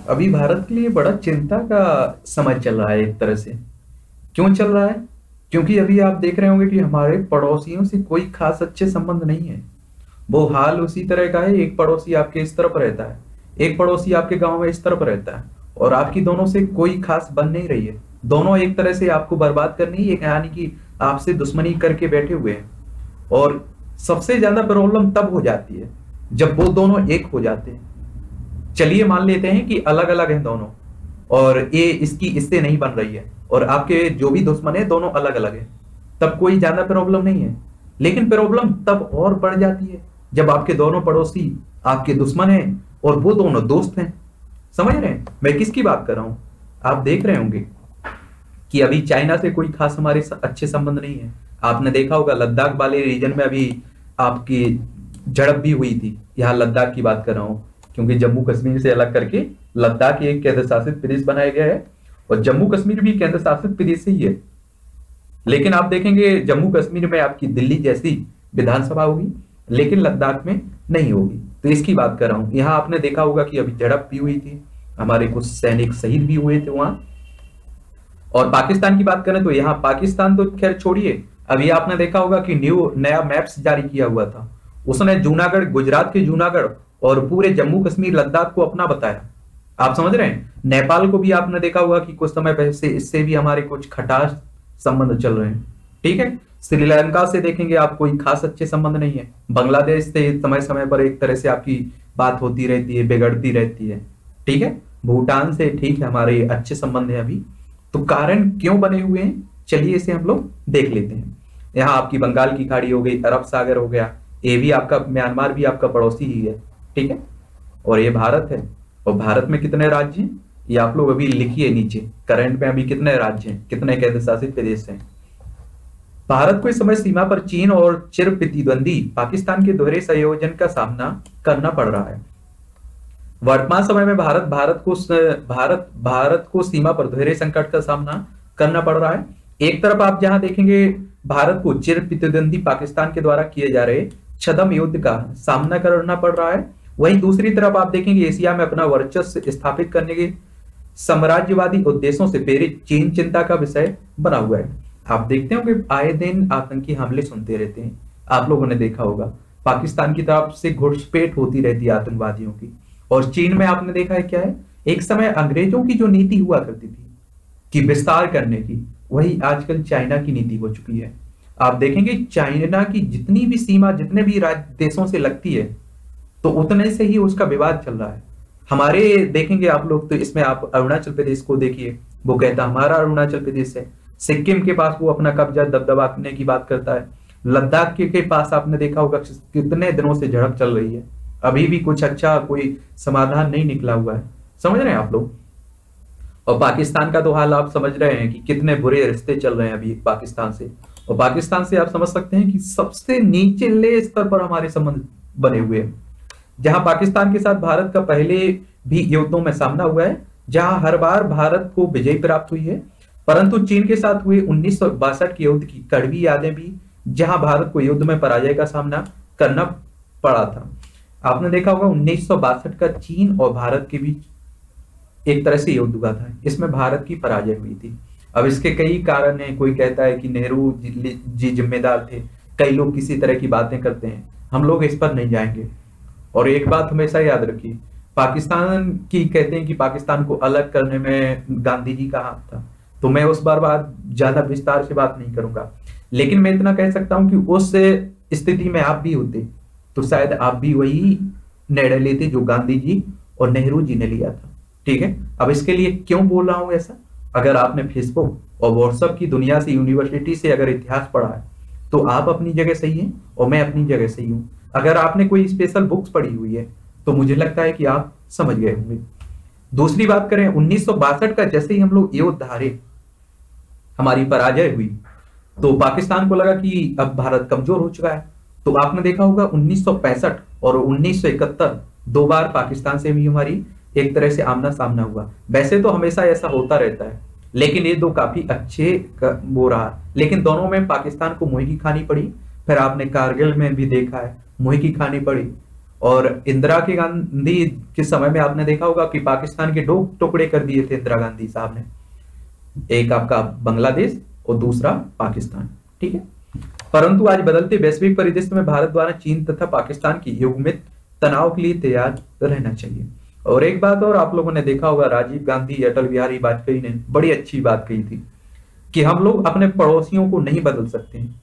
अभी भारत के लिए बड़ा चिंता का समय चल रहा है एक तरह से। क्यों चल रहा है? क्योंकि अभी आप देख रहे होंगे कि हमारे पड़ोसियों से कोई खास अच्छे संबंध नहीं है। वो हाल उसी तरह का है, एक पड़ोसी आपके इस तरफ रहता है, एक पड़ोसी आपके गांव में इस तरफ रहता है, और आपकी दोनों से कोई खास बन नहीं रही है। दोनों एक तरह से आपको बर्बाद करनी है, यानी कि आपसे दुश्मनी करके बैठे हुए हैं। और सबसे ज्यादा प्रॉब्लम तब हो जाती है जब वो दोनों एक हो जाते हैं। चलिए मान लेते हैं कि अलग अलग हैं दोनों, और ये इसकी इससे नहीं बन रही है, और आपके जो भी दुश्मन है दोनों अलग अलग हैं, तब कोई ज्यादा प्रॉब्लम नहीं है। लेकिन प्रॉब्लम तब और बढ़ जाती है जब आपके दोनों पड़ोसी आपके दुश्मन हैं और वो दोनों दोस्त हैं। समझ रहे हैं मैं किसकी बात कर रहा हूं? आप देख रहे होंगे कि अभी चाइना से कोई खास हमारे अच्छे संबंध नहीं है। आपने देखा होगा लद्दाख वाले रीजन में अभी आपकी झड़प भी हुई थी। यहाँ लद्दाख की बात कर रहा हूँ, क्योंकि जम्मू कश्मीर से अलग करके लद्दाख एक केंद्र शासित प्रदेश बनाया गया है, और जम्मू कश्मीर भी केंद्र शासित प्रदेश ही है। लेकिन आप देखेंगे जम्मू कश्मीर में आपकी दिल्ली जैसी विधानसभा होगी, लेकिन लद्दाख में नहीं होगी। तो इसकी बात कर रहा हूं। यहाँ आपने देखा होगा कि अभी झड़प भी हुई थी, हमारे कुछ सैनिक शहीद भी हुए थे वहां। और पाकिस्तान की बात करें तो यहाँ पाकिस्तान तो खैर छोड़िए, अभी आपने देखा होगा कि नया मैप्स जारी किया हुआ था। उसने जूनागढ़, गुजरात के जूनागढ़ और पूरे जम्मू कश्मीर लद्दाख को अपना बताया। आप समझ रहे हैं? नेपाल को भी आपने देखा होगा कि कुछ समय पहले से इससे भी हमारे कुछ खटास संबंध चल रहे हैं। ठीक है, श्रीलंका से देखेंगे आप कोई खास अच्छे संबंध नहीं है। बांग्लादेश से समय समय पर एक तरह से आपकी बात होती रहती है, बिगड़ती रहती है। ठीक है, भूटान से ठीक है हमारे अच्छे संबंध है अभी। तो कारण क्यों बने हुए हैं, चलिए इसे हम लोग देख लेते हैं। यहाँ आपकी बंगाल की खाड़ी हो गई, अरब सागर हो गया, ये भी आपका, म्यांमार भी आपका पड़ोसी ही है। ठीक है, और ये भारत है। और भारत में कितने राज्य हैं ये आप लोग अभी लिखिए नीचे, करंट में अभी कितने राज्य हैं, कितने केंद्र शासित प्रदेश हैं। भारत को इस समय सीमा पर चीन और चिर प्रतिद्वंदी पाकिस्तान के दोहरे संयोजन का सामना करना पड़ रहा है। वर्तमान समय में भारत को सीमा पर दोहरे संकट का सामना करना पड़ रहा है। एक तरफ आप जहां देखेंगे भारत को चिर प्रतिद्वंदी पाकिस्तान के द्वारा किए जा रहे छद्म युद्ध का सामना करना पड़ रहा है, वहीं दूसरी तरफ आप देखेंगे एशिया में अपना वर्चस्व स्थापित करने के साम्राज्यवादी उद्देश्यों से प्रेरित चीन चिंता का विषय बना हुआ है। आप देखते हो कि आए दिन आतंकी हमले सुनते रहते हैं। आप लोगों ने देखा होगा पाकिस्तान की तरफ से घुसपैठ होती रहती है आतंकवादियों की। और चीन में आपने देखा है क्या है, एक समय अंग्रेजों की जो नीति हुआ करती थी कि विस्तार करने की, वही आजकल चाइना की नीति हो चुकी है। आप देखेंगे चाइना की जितनी भी सीमा जितने भी देशों से लगती है, तो उतने से ही उसका विवाद चल रहा है। हमारे देखेंगे आप लोग तो इसमें आप अरुणाचल प्रदेश को देखिए, वो कहता हमारा अरुणाचल प्रदेश है। सिक्किम के पास वो अपना कब्जा दबदबा करने की बात करता है। लद्दाख के पास आपने देखा होगा कितने दिनों से झड़प चल रही है, अभी भी कुछ अच्छा कोई समाधान नहीं निकला हुआ है। समझ रहे हैं आप लोग? और पाकिस्तान का तो हाल आप समझ रहे हैं कि कितने बुरे रिश्ते चल रहे हैं अभी पाकिस्तान से। और पाकिस्तान से आप समझ सकते हैं कि सबसे नीचे स्तर पर हमारे संबंध बने हुए हैं। जहां पाकिस्तान के साथ भारत का पहले भी युद्धों में सामना हुआ है, जहां हर बार भारत को विजय प्राप्त हुई है, परंतु चीन के साथ हुए 1962 के युद्ध की कड़वी यादें भी, जहां भारत को युद्ध में पराजय का सामना करना पड़ा था। आपने देखा होगा 1962 का चीन और भारत के बीच एक तरह से युद्ध हुआ था, इसमें भारत की पराजय हुई थी। अब इसके कई कारण हैं, कोई कहता है कि नेहरू जी जिम्मेदार थे, कई लोग किसी तरह की बातें करते हैं, हम लोग इस पर नहीं जाएंगे। और एक बात हमेशा याद रखिए, पाकिस्तान की कहते हैं कि पाकिस्तान को अलग करने में गांधी जी का हाथ था, तो मैं उस बात ज्यादा विस्तार से बात नहीं करूंगा। लेकिन मैं इतना कह सकता हूं कि उस स्थिति में आप भी होते तो शायद आप भी वही निर्णय लेते जो गांधी जी और नेहरू जी ने लिया था। ठीक है, अब इसके लिए क्यों बोल रहा हूं ऐसा, अगर आपने फेसबुक और व्हाट्सएप की दुनिया से, यूनिवर्सिटी से अगर इतिहास पढ़ा है, तो आप अपनी जगह सही हैं और मैं अपनी जगह सही हूं। अगर आपने कोई स्पेशल बुक्स पढ़ी हुई है तो मुझे लगता है कि आप समझ गए होंगे। दूसरी बात करें, 1962 का जैसे ही हम लोग युद्ध हारे, हमारी पराजय हुई, तो पाकिस्तान को लगा कि अब भारत कमजोर हो चुका है। तो आपने देखा होगा 1965 और 1971 दो बार पाकिस्तान से भी हमारी एक तरह से आमना सामना हुआ। वैसे तो हमेशा ऐसा होता रहता है, लेकिन ये दो काफी अच्छे वो रहा, लेकिन दोनों में पाकिस्तान को मुंह की खानी पड़ी। फिर आपने कारगिल में भी देखा है, मुंह की खानी पड़ी। और इंदिरा के गांधी के समय में आपने देखा होगा कि पाकिस्तान के 2 टुकड़े कर दिए थे इंदिरा गांधी साहब ने, एक आपका बांग्लादेश और दूसरा पाकिस्तान, ठीक है। परंतु आज बदलते वैश्विक परिदृश्य में भारत द्वारा चीन तथा पाकिस्तान की युग्मित तनाव के लिए तैयार रहना चाहिए। और एक बात और आप लोगों ने देखा होगा, राजीव गांधी, अटल बिहारी वाजपेयी ने बड़ी अच्छी बात कही थी कि हम लोग अपने पड़ोसियों को नहीं बदल सकते हैं।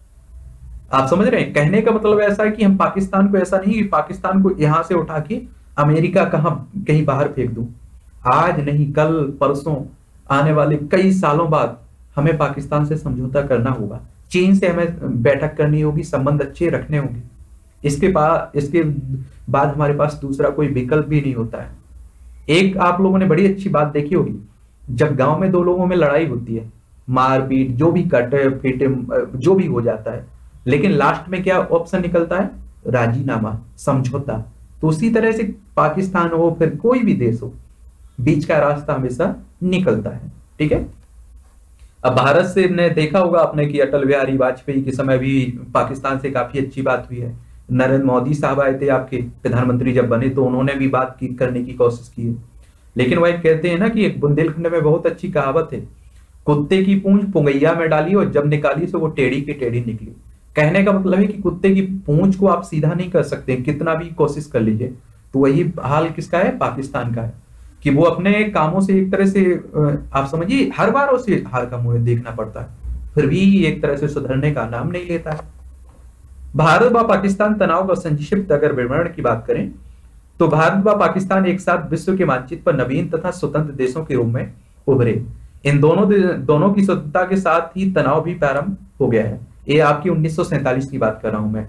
आप समझ रहे हैं? कहने का मतलब ऐसा है कि हम पाकिस्तान को, ऐसा नहीं कि पाकिस्तान को यहां से उठा के अमेरिका कहीं बाहर फेंक दूं। आज नहीं, कल, परसों, आने वाले कई सालों बाद हमें पाकिस्तान से समझौता करना होगा, चीन से हमें बैठक करनी होगी, संबंध अच्छे रखने होंगे। इसके बाद हमारे पास दूसरा कोई विकल्प भी नहीं होता है। एक आप लोगों ने बड़ी अच्छी बात देखी होगी, जब गांव में 2 लोगों में लड़ाई होती है, मारपीट, जो भी कटे पीटे जो भी हो जाता है, लेकिन लास्ट में क्या ऑप्शन निकलता है? राजीनामा, समझौता। तो उसी तरह से पाकिस्तान हो, फिर कोई भी देश हो, बीच का रास्ता हमेशा निकलता है, ठीक है। अब भारत से ने देखा होगा आपने कि अटल बिहारी वाजपेयी के समय भी पाकिस्तान से काफी अच्छी बात हुई है। नरेंद्र मोदी साहब आए थे आपके प्रधानमंत्री जब बने, तो उन्होंने भी बात करने की कोशिश की है। लेकिन वह कहते हैं ना कि एक बुंदेलखंड में बहुत अच्छी कहावत है, कुत्ते की पूंछ पुंगैया में डाली और जब निकाली तो वो टेढ़ी की टेढ़ी निकली। कहने का मतलब है कि कुत्ते की पूंछ को आप सीधा नहीं कर सकते, कितना भी कोशिश कर लीजिए। तो वही हाल किसका है? पाकिस्तान का है, कि वो अपने कामों से एक तरह से आप समझिए हर बार उसे हार का मुंह देखना पड़ता है, फिर भी एक तरह से सुधरने का नाम नहीं लेता है। भारत व पाकिस्तान तनाव का संक्षिप्त अगर विवरण की बात करें तो भारत व पाकिस्तान एक साथ विश्व के मानचित्र पर नवीन तथा स्वतंत्र देशों के रूप में उभरे। इन दोनों की स्वतंत्रता के साथ ही तनाव भी प्रारंभ हो गया है। ये आपकी 1947 की बात कर रहा हूं मैं।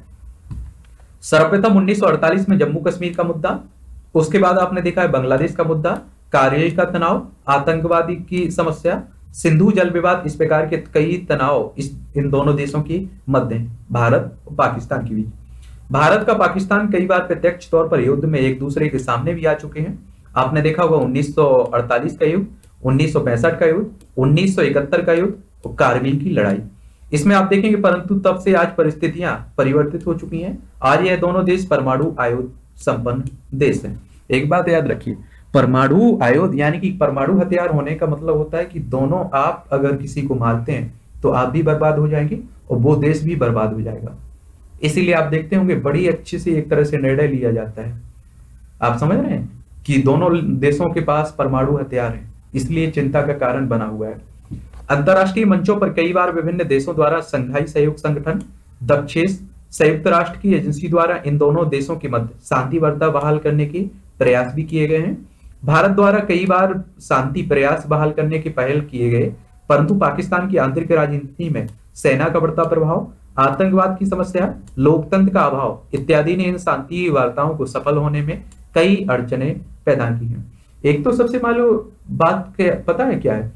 सर्वप्रथम 1948 में जम्मू कश्मीर का मुद्दा, उसके बाद आपने देखा है बांग्लादेश का मुद्दा, कारगिल का तनाव, आतंकवादी की समस्या, सिंधु जल विवाद, इस प्रकार के कई तनाव इन दोनों देशों की मध्य, भारत और पाकिस्तान के बीच। भारत का पाकिस्तान कई बार प्रत्यक्ष तौर पर युद्ध में एक दूसरे के सामने भी आ चुके हैं। आपने देखा होगा 1948 का युद्ध, 1965 का युद्ध, 1971 का युद्ध और कारगिल की लड़ाई। इसमें आप देखेंगे, परंतु तब से आज परिस्थितियां परिवर्तित हो चुकी हैं। आज यह दोनों देश परमाणु आयुध संपन्न देश हैं। एक बात याद रखिए, परमाणु आयुध यानी कि परमाणु हथियार होने का मतलब होता है कि दोनों, आप अगर किसी को मारते हैं तो आप भी बर्बाद हो जाएंगे और वो देश भी बर्बाद हो जाएगा। इसीलिए आप देखते होंगे बड़ी अच्छी से एक तरह से निर्णय लिया जाता है। आप समझ रहे हैं कि दोनों देशों के पास परमाणु हथियार है, इसलिए चिंता का कारण बना हुआ है। अंतरराष्ट्रीय मंचों पर कई बार विभिन्न देशों द्वारा संघाई सहयोग संगठन, दक्षेश, संयुक्त राष्ट्र की एजेंसी द्वारा इन दोनों देशों के मध्य शांति वार्ता बहाल करने के प्रयास भी किए गए हैं। भारत द्वारा कई बार शांति प्रयास बहाल करने के पहल किए गए, परंतु पाकिस्तान की आंतरिक राजनीति में सेना का बढ़ता प्रभाव, आतंकवाद की समस्या, लोकतंत्र का अभाव इत्यादि ने इन शांति वार्ताओं को सफल होने में कई अड़चने पैदा की हैं। एक तो सबसे मालूम बात पता है क्या है,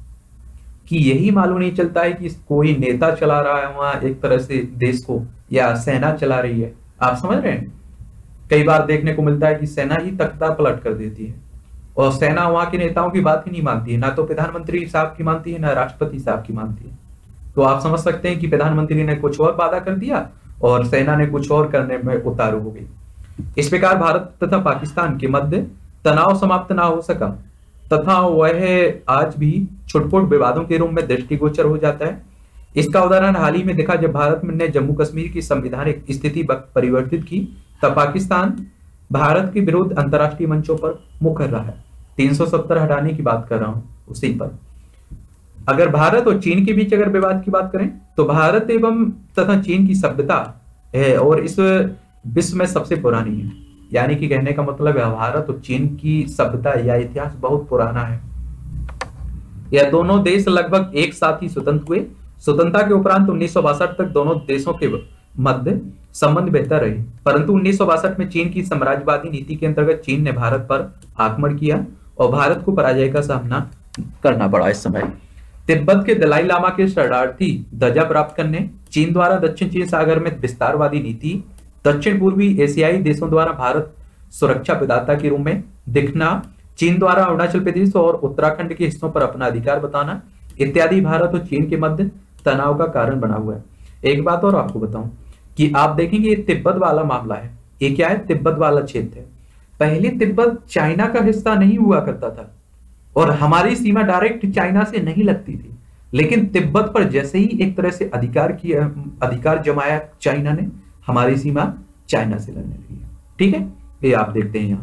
कि यही मालूम नहीं चलता है कि कोई नेता चला रहा है वहां एक तरह से देश को, या सेना चला रही है। आप समझ रहे हैं, कई बार देखने को मिलता है कि सेना ही तख्ता पलट कर देती है और सेना वहां के नेताओं की बात ही नहीं मानती है, ना तो प्रधानमंत्री साहब की मानती है, ना राष्ट्रपति साहब की मानती है। तो आप समझ सकते हैं कि प्रधानमंत्री ने कुछ और वादा कर दिया और सेना ने कुछ और करने में उतारू हो गई। इस प्रकार भारत तथा पाकिस्तान के मध्य तनाव समाप्त ना हो सका तथा वह आज भी छुटपुट विवादों के रूप में दृष्टिगोचर हो जाता है। इसका उदाहरण हाल ही में देखा, जब भारत ने जम्मू कश्मीर की संवैधानिक स्थिति परिवर्तित की, तब पाकिस्तान भारत के विरुद्ध अंतरराष्ट्रीय मंचों पर मुखर रहा है। 370 हटाने की बात कर रहा हूं उसी पर। अगर भारत और चीन के बीच अगर विवाद की बात करें तो भारत एवं तथा चीन की सभ्यता है और इस विश्व में सबसे पुरानी है। यानी कि कहने का मतलब है भारत और चीन की सभ्यता या इतिहास बहुत पुराना है। यह दोनों देश लगभग एक साथ ही स्वतंत्र हुए। स्वतंत्रता के उपरांत 1962 तक दोनों देशों के मध्य संबंध बेहतर रहे, परंतु 1962 में चीन की साम्राज्यवादी नीति के अंतर्गत चीन ने भारत पर आक्रमण किया और भारत को पराजय का सामना करना पड़ा। इस समय तिब्बत के दलाई लामा के शरणार्थी दर्जा प्राप्त करने, चीन द्वारा दक्षिण चीन सागर में विस्तारवादी नीति, दक्षिण पूर्वी एशियाई देशों द्वारा भारत सुरक्षा प्रदाता के रूप में दिखना, चीन द्वारा अरुणाचल प्रदेश और उत्तराखंड के हिस्सों पर अपना अधिकार बताना इत्यादि भारत और चीन के मध्य तनाव का कारण बना हुआ है। एक बात और आपको बताऊं कि आप देखेंगे तिब्बत वाला मामला है, ये क्या है, तिब्बत वाला क्षेत्र है। पहले तिब्बत चाइना का हिस्सा नहीं हुआ करता था और हमारी सीमा डायरेक्ट चाइना से नहीं लगती थी, लेकिन तिब्बत पर जैसे ही एक तरह से अधिकार जमाया चाइना ने, हमारी सीमा चाइना से लगने लगी। ठीक है, ये आप देखते हैं यहाँ।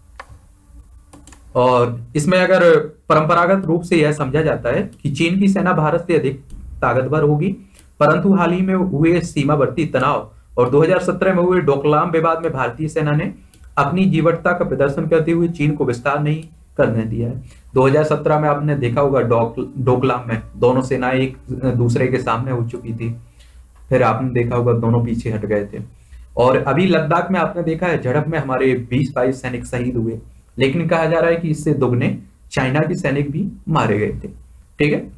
और इसमें अगर परंपरागत रूप से यह समझा जाता है कि चीन की सेना भारत से अधिक ताकतवर होगी, परंतु हाल ही में हुए सीमावर्ती तनाव और 2017 में हुए डोकलाम विवाद में भारतीय सेना ने अपनी जीवटता का प्रदर्शन करते हुए चीन को विस्तार नहीं करने दिया है। 2017 में आपने देखा होगा डोकलाम में दोनों सेनाएं एक दूसरे के सामने हो चुकी थी, फिर आपने देखा होगा दोनों पीछे हट गए थे। और अभी लद्दाख में आपने देखा है झड़प में हमारे 20-22 सैनिक शहीद हुए, लेकिन कहा जा रहा है कि इससे दुगने चाइना के सैनिक भी मारे गए थे। ठीक है,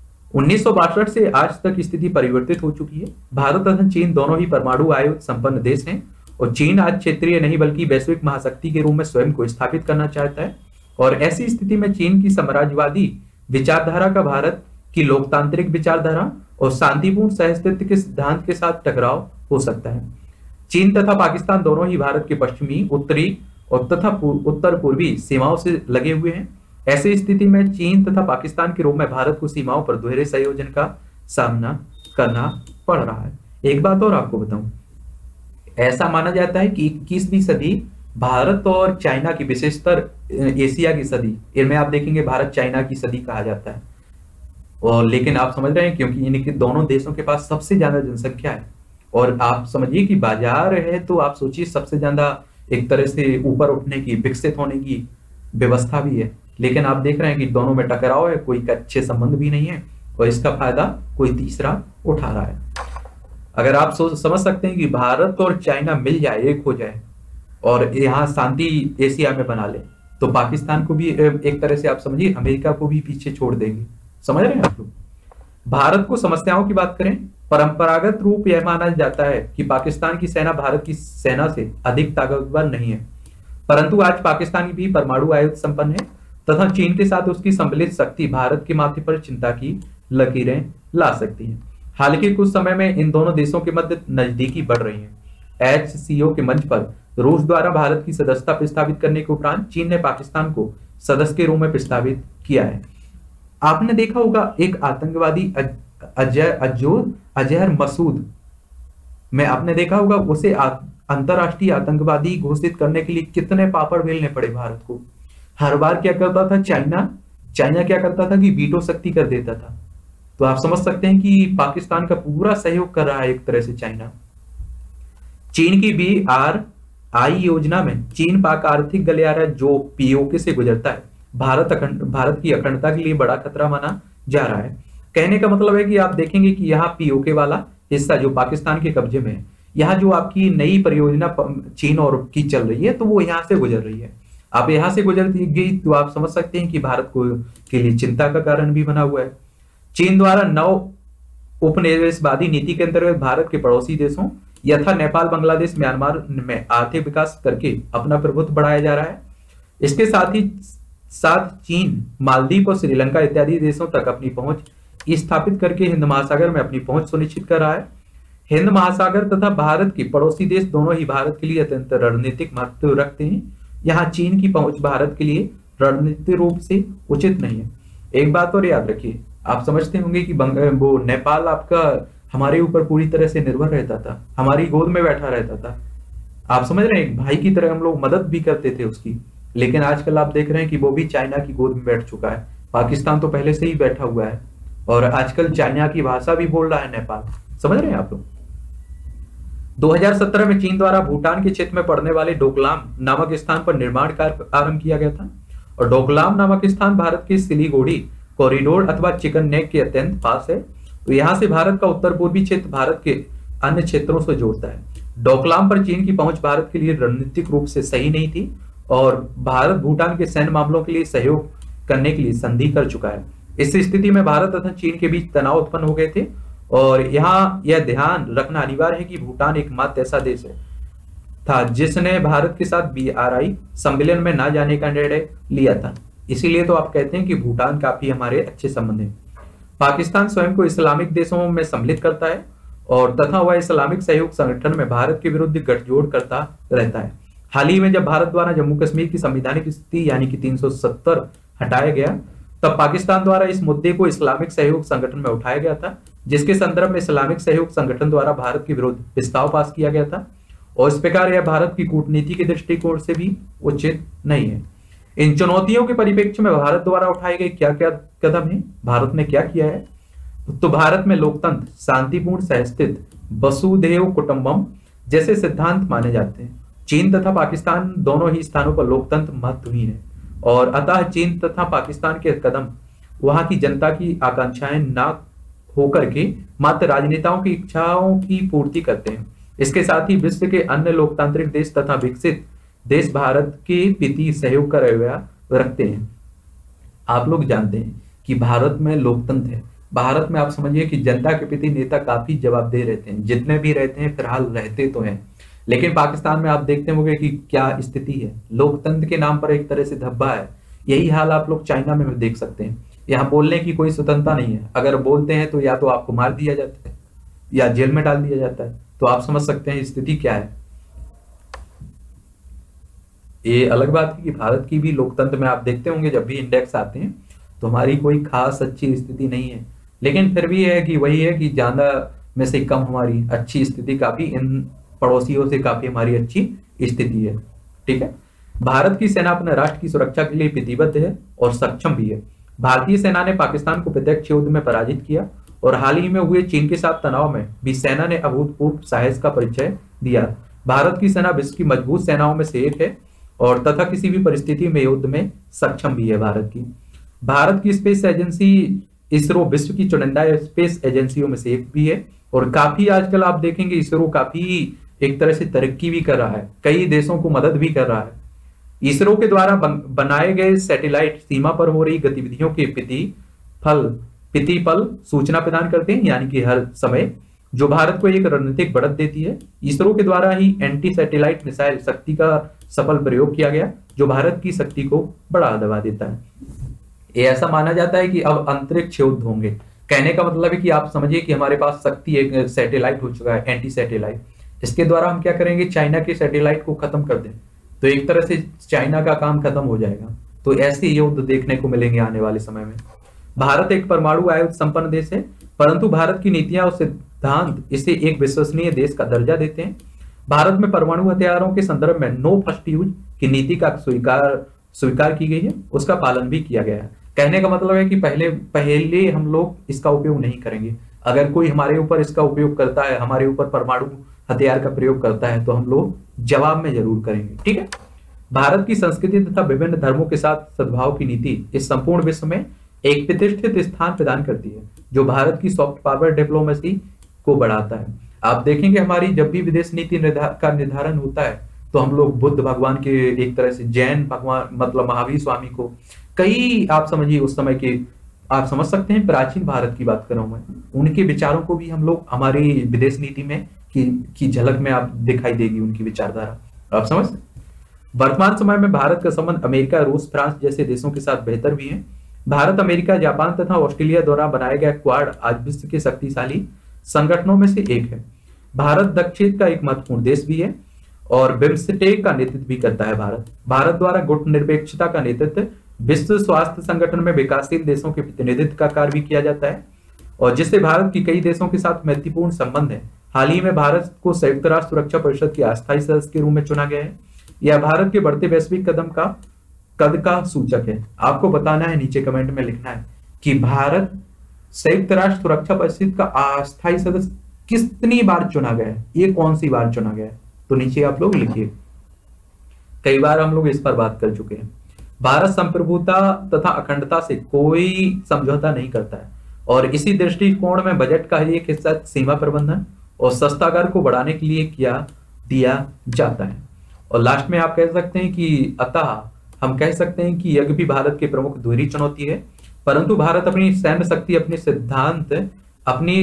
1962 से आज तक स्थिति परिवर्तित हो चुकी है। भारत तथा चीन दोनों ही परमाणु आयुध संपन्न देश हैं और चीन आज क्षेत्रीय नहीं बल्कि वैश्विक महाशक्ति के रूप में स्वयं को स्थापित करना चाहता है। और ऐसी स्थिति में चीन की साम्राज्यवादी विचारधारा का भारत की लोकतांत्रिक विचारधारा और शांतिपूर्ण सहअस्तित्व के सिद्धांत के साथ टकराव हो सकता है। चीन तथा पाकिस्तान दोनों ही भारत के पश्चिमी, उत्तरी और तथा उत्तर पूर्वी सीमाओं से लगे हुए हैं। ऐसी स्थिति में चीन तथा पाकिस्तान के रूप में भारत को सीमाओं पर दोहरे संयोजन का सामना करना पड़ रहा है। एक बात और आपको बताऊं, ऐसा माना जाता है कि 21वीं सदी भारत और चाइना की, विशेषतर एशिया की सदी, इनमें आप देखेंगे भारत चाइना की सदी कहा जाता है। और लेकिन आप समझ रहे हैं क्योंकि इनके दोनों देशों के पास सबसे ज्यादा जनसंख्या है और आप समझिए कि बाजार है, तो आप सोचिए सबसे ज्यादा एक तरह से ऊपर उठने की, विकसित होने की व्यवस्था भी है। लेकिन आप देख रहे हैं कि दोनों में टकराव है, कोई अच्छे संबंध भी नहीं है और इसका फायदा कोई तीसरा उठा रहा है। अगर आप समझ सकते हैं कि भारत और चाइना मिल जाए, एक हो जाए और यहाँ शांति एशिया में बना ले, तो पाकिस्तान को भी एक तरह से आप समझिए अमेरिका को भी पीछे छोड़ देंगे। समझ रहे हैं आप लोग। भारत को समस्याओं की बात करें, परंपरागत रूप यह माना जाता है कि पाकिस्तान की सेना भारत की सेना से अधिक ताकतवर नहीं है, परंतु आज पाकिस्तान भी परमाणु आयुध संपन्न है तथा चीन के साथ उसकी सम्मिलित शक्ति भारत के माथे पर चिंता की लकीरें ला सकती है। हालांकि कुछ समय में इन दोनों देशों के मध्य नजदीकी बढ़ रही है। HCO के मंच पर रूस द्वारा भारत की सदस्यता प्रस्तावित करने के उपरांत चीन ने पाकिस्तान को सदस्य के रूप में प्रस्तावित किया है। आपने देखा होगा एक आतंकवादी अजहर मसूद में आपने देखा होगा उसे अंतरराष्ट्रीय आतंकवादी घोषित करने के लिए कितने पापड़ बेलने पड़े भारत को। हर बार क्या करता था चाइना क्या करता था कि वीटो शक्ति कर देता था। तो आप समझ सकते हैं कि पाकिस्तान का पूरा सहयोग कर रहा है एक तरह से चाइना। चीन की BRI योजना में चीन पाक आर्थिक गलियारा जो POK से गुजरता है भारत की अखंडता के लिए बड़ा खतरा माना जा रहा है। कहने का मतलब है कि आप देखेंगे कि यहाँ POK वाला हिस्सा जो पाकिस्तान के कब्जे में है, यहाँ जो आपकी नई परियोजना चीन और की चल रही है, तो वो यहाँ से गुजर रही है। आप यहाँ से गुजर गई तो आप समझ सकते हैं कि भारत को के लिए चिंता का कारण भी बना हुआ है। चीन द्वारा नव उपनिवेशवादी नीति के अंतर्गत भारत के पड़ोसी देशों यथा नेपाल, बांग्लादेश, म्यांमार में आर्थिक विकास करके अपना प्रभुत्व बढ़ाया जा रहा है। इसके साथ ही साथ चीन मालदीव और श्रीलंका इत्यादि देशों तक अपनी पहुंच स्थापित करके हिंद महासागर में अपनी पहुंच सुनिश्चित कर रहा है। हिंद महासागर तथा भारत के पड़ोसी देश दोनों ही भारत के लिए अत्यंत रणनीतिक महत्व रखते हैं। यहाँ चीन की पहुंच भारत के लिए रणनीतिक रूप से उचित नहीं है। एक बात और याद रखिए, आप समझते होंगे कि वो नेपाल आपका हमारे ऊपर पूरी तरह से निर्भर रहता था, हमारी गोद में बैठा रहता था। आप समझ रहे हैं, एक भाई की तरह हम लोग मदद भी करते थे उसकी। लेकिन आजकल आप देख रहे हैं कि वो भी चाइना की गोद में बैठ चुका है। पाकिस्तान तो पहले से ही बैठा हुआ है और आजकल चाइना की भाषा भी बोल रहा है नेपाल। समझ रहे हैं आप लोग। 2017 में चीन द्वारा भूटान के क्षेत्र में पड़ने वाले डोकलाम नामक स्थान पर निर्माण कार्य आरंभ किया गया था और डोकलाम नामक स्थान भारत के सिलीगुड़ी कॉरिडोर अथवा चिकन नेक के अत्यंत पास है। तो यहाँ से भारत का उत्तर पूर्वी क्षेत्र भारत के अन्य क्षेत्रों से जोड़ता है। डोकलाम पर चीन की पहुंच भारत के लिए रणनीतिक रूप से सही नहीं थी और भारत भूटान के सैन्य मामलों के लिए सहयोग करने के लिए संधि कर चुका है। इस स्थिति में भारत तथा चीन के बीच तनाव उत्पन्न हो गए थे और यहाँ यह ध्यान रखना अनिवार्य है कि भूटान एकमात्र ऐसा देश था जिसने भारत के साथ BRI सम्मेलन में न जाने का निर्णय लिया था। इसीलिए तो आप कहते हैं कि भूटान काफी हमारे अच्छे संबंध हैं। पाकिस्तान स्वयं को इस्लामिक देशों में सम्मिलित करता है और तथा वह इस्लामिक सहयोग संगठन में भारत के विरुद्ध गठजोड़ करता रहता है। हाल ही में जब भारत द्वारा जम्मू कश्मीर की संवैधानिक स्थिति यानी कि 370 हटाया गया, तब पाकिस्तान द्वारा इस मुद्दे को इस्लामिक सहयोग संगठन में उठाया गया था, जिसके संदर्भ में इस्लामिक सहयोग संगठन द्वारा भारत के विरुद्ध प्रस्ताव पास किया गया था। और इस प्रकार यह भारत की कूटनीति के दृष्टिकोण से भी उचित नहीं है। इन चुनौतियों के परिप्रेक्ष्य में भारत द्वारा उठाए गए क्या क्या कदम है, भारत ने क्या किया है? तो भारत में लोकतंत्र, शांतिपूर्ण सहस्तित्व, वसुधैव कुटुंबकम जैसे सिद्धांत माने जाते हैं। चीन तथा पाकिस्तान दोनों ही स्थानों पर लोकतंत्र महत्वहीन है, और अतः चीन तथा पाकिस्तान के कदम वहां की जनता की आकांक्षाएं ना होकर के मात्र राजनेताओं की इच्छाओं की पूर्ति करते हैं। इसके साथ ही विश्व के अन्य लोकतांत्रिक देश तथा विकसित देश भारत के प्रति सहयोग का रवैया रखते हैं। आप लोग जानते हैं कि भारत में लोकतंत्र है। भारत में आप समझिए कि जनता के प्रति नेता काफी जवाबदेह रहते हैं, जितने भी रहते हैं फिलहाल रहते तो हैं। लेकिन पाकिस्तान में आप देखते होंगे कि क्या स्थिति है, लोकतंत्र के नाम पर एक तरह से धब्बा है। यही हाल आप लोग चाइना में देख सकते हैं। यहाँ बोलने की कोई स्वतंत्रता नहीं है, अगर बोलते हैं तो या तो आपको मार दिया जाता है या जेल में डाल दिया जाता है। तो आप समझ सकते हैं स्थिति क्या है। ये अलग बात है कि भारत की भी लोकतंत्र में आप देखते होंगे जब भी इंडेक्स आते हैं तो हमारी कोई खास अच्छी स्थिति नहीं है, लेकिन फिर भी है कि वही है कि ज्यादा में से कम हमारी अच्छी स्थिति, काफी इन पड़ोसियों से काफी हमारी अच्छी स्थिति है। ठीक है, भारत की सेना अपने राष्ट्र की सुरक्षा के लिए प्रतिबद्ध है और सक्षम भी है। भारतीय सेना ने पाकिस्तान को प्रत्यक्ष युद्ध में पराजित किया, और हाल ही में हुए चीन के साथ तनाव में भी सेना ने अभूतपूर्व साहस का परिचय दिया। भारत की सेना विश्व की मजबूत सेनाओं में से एक है, और तथा किसी भी परिस्थिति में युद्ध में सक्षम भी है। भारत की स्पेस एजेंसी इसरो विश्व की चुनिंदा स्पेस एजेंसियों में से एक भी है, और काफी आजकल आप देखेंगे इसरो काफी एक तरह से तरक्की भी कर रहा है, कई देशों को मदद भी कर रहा है। इसरो के द्वारा बनाए गए सैटेलाइट सीमा पर हो रही गतिविधियों के प्रतिपल सूचना प्रदान करते हैं, यानी कि हर समय, जो भारत को एक रणनीतिक बढ़त देती है। इसरो के द्वारा ही एंटी सैटेलाइट मिसाइल शक्ति का सफल प्रयोग किया गया, जो भारत की शक्ति को बढ़ा दबा देता है। ये ऐसा माना जाता है कि अब अंतरिक्ष युद्ध होंगे। कहने का मतलब है कि आप समझिए कि हमारे पास शक्ति एक सैटेलाइट हो चुका है, एंटी सैटेलाइट। इसके द्वारा हम क्या करेंगे, चाइना के सैटेलाइट को खत्म कर दें, तो एक तरह से चाइना का काम खत्म हो जाएगा। तो ऐसे युद्ध देखने को मिलेंगे आने वाले समय में। भारत एक परमाणु आयुध संपन्न देश है, परंतु भारत की नीतियां और सिद्धांत इसे एक विश्वसनीय देश का दर्जा देते हैं। भारत में परमाणु हथियारों के संदर्भ में नो फर्स्ट यूज की नीति का स्वीकार की गई है, उसका पालन भी किया गया है। कहने का मतलब है कि पहले हम लोग इसका उपयोग नहीं करेंगे। अगर कोई हमारे ऊपर इसका उपयोग करता है, हमारे ऊपर परमाणु हथियार का प्रयोग करता है, तो हम लोग जवाब में जरूर करेंगे। ठीक है, भारत की संस्कृति तथा विभिन्न धर्मों के साथ सद्भाव की नीति इस संपूर्ण विश्व में एक प्रतिष्ठित स्थान प्रदान करती है, जो भारत की सॉफ्ट पावर डिप्लोमेसी को बढ़ाता है। आप देखेंगे हमारी जब भी विदेश नीति का निर्धारण होता है, तो हम लोग बुद्ध भगवान के, एक तरह से जैन भगवान मतलब महावीर स्वामी को, कई आप समझिए उस समय के, आप समझ सकते हैं प्राचीन भारत की बात कर रहा हूं मैं, उनके विचारों को भी हम लोग हमारी विदेश नीति में की झलक में आप दिखाई देगी उनकी विचारधारा। आप समझ। वर्तमान समय में भारत का संबंध अमेरिका, रूस, फ्रांस जैसे देशों के साथ बेहतर भी है। भारत, अमेरिका, जापान तथा ऑस्ट्रेलिया द्वारा बनाया गया क्वाड आज विश्व के शक्तिशाली संगठनों में से एक है। भारत दक्षिण का एक महत्वपूर्ण देश भी है और बिम्स्टेक का नेतृत्व भी करता है। भारत द्वारा गुटनिरपेक्षता का नेतृत्व विश्व स्वास्थ्य संगठन में विकासशील देशों के प्रतिनिधित्व का कार्य भी किया जाता है, और जिससे भारत की कई देशों के साथ मैत्रीपूर्ण संबंध है। हाल ही में भारत को संयुक्त राष्ट्र सुरक्षा परिषद के अस्थायी सदस्य के रूप में चुना गया है। यह भारत के बढ़ते वैश्विक कद का सूचक है। आपको बताना है, नीचे कमेंट में लिखना है कि भारत संयुक्त राष्ट्र सुरक्षा परिषद का अस्थायी सदस्य कितनी बार चुना गया है, ये कौन सी बार चुना गया है, तो नीचे आप लोग लिखिए। कई बार हम लोग इस पर बात कर चुके हैं। भारत संप्रभुता तथा अखंडता से कोई समझौता नहीं करता है, और इसी दृष्टिकोण में बजट का एक हिस्सा सीमा प्रबंधन और सस्तागार को बढ़ाने के लिए दिया जाता है। और लास्ट में आप कह सकते हैं कि अतः हम कह सकते हैं कि यह भी भारत की प्रमुख दोहरी चुनौती है, परंतु भारत अपनी सैन्य शक्ति, अपने सिद्धांत, अपनी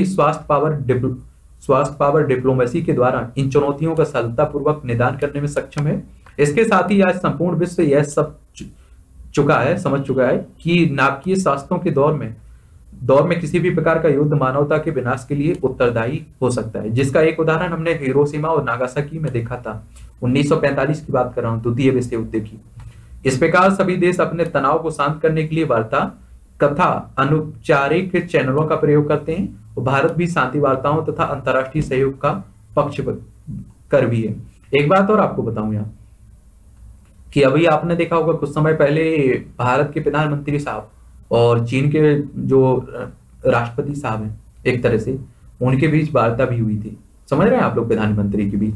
स्वास्थ्य पावर डिप्लोमेसी के द्वारा इन चुनौतियों का सफलतापूर्वक निदान करने में सक्षम है। इसके साथ ही आज संपूर्ण विश्व यह सब समझ चुका है कि नाभिकीय शास्त्रों के दौर में दौर में किसी भी प्रकार का युद्ध मानवता के विनाश के लिए उत्तरदायी हो सकता है, जिसका एक उदाहरण हमने हिरोशिमा और नागासाकी में देखा था। 1945 की बात कर रहा हूँ, द्वितीय विश्व युद्ध की। इस प्रकार सभी देश अपने तनाव को शांत करने के लिए वार्ता तथा अनौपचारिक चैनलों का प्रयोग करते हैं, और भारत भी शांति वार्ताओं तथा अंतर्राष्ट्रीय सहयोग का पक्ष कर भी है। एक बात और आपको बताऊं यहाँ कि अभी आपने देखा होगा कुछ समय पहले भारत के प्रधानमंत्री साहब और चीन के जो राष्ट्रपति साहब हैं, एक तरह से उनके बीच वार्ता भी हुई थी, समझ रहे हैं आप लोग, प्रधानमंत्री के बीच।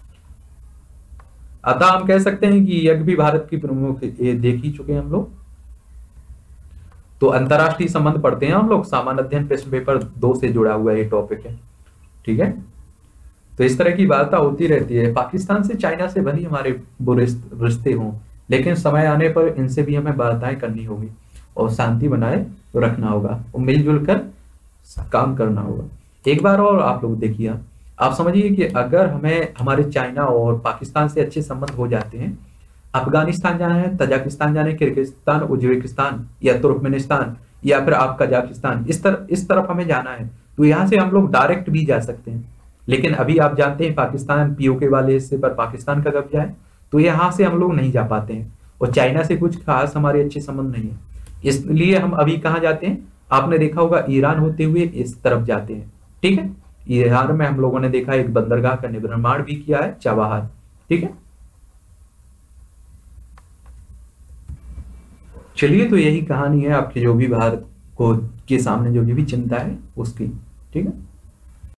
अतः हम कह सकते हैं कि यज्ञ भी भारत की प्रमुख ये देख ही चुके हैं हम लोग। तो अंतरराष्ट्रीय संबंध पढ़ते हैं हम लोग, सामान्य अध्ययन प्रश्न पेपर 2 से जुड़ा हुआ ये टॉपिक है, ठीक है। तो इस तरह की वार्ता होती रहती है। पाकिस्तान से, चाइना से भले हमारे बुरे रिश्ते हों, लेकिन समय आने पर इनसे भी हमें वार्ताएं करनी होगी और शांति बनाए रखना होगा और मिलजुल कर काम करना होगा। एक बार और आप लोग देखिए, आप समझिए कि अगर हमें हमारे चाइना और पाकिस्तान से अच्छे संबंध हो जाते हैं, अफगानिस्तान जाना है, तजाकिस्तान जाना है, किर्गिस्तान, उज्बेकिस्तान या तुर्कमेनिस्तान या फिर आप कजाकिस्तान, इस तरफ हमें जाना है, तो यहाँ से हम लोग डायरेक्ट भी जा सकते हैं। लेकिन अभी आप जानते हैं पाकिस्तान पीओके वाले हिस्से पर पाकिस्तान का कब्जा है, तो यहाँ से हम लोग नहीं जा पाते हैं, और चाइना से कुछ खास हमारे अच्छे संबंध नहीं है, इसलिए हम अभी कहाँ जाते हैं, आपने देखा होगा ईरान होते हुए इस तरफ जाते हैं, ठीक है। ईरान में हम लोगों ने देखा एक बंदरगाह का निर्माण भी किया है, चाबहार, ठीक है। चलिए, तो यही कहानी है आपके जो भी भारत को के सामने जो भी चिंता है उसकी, ठीक है।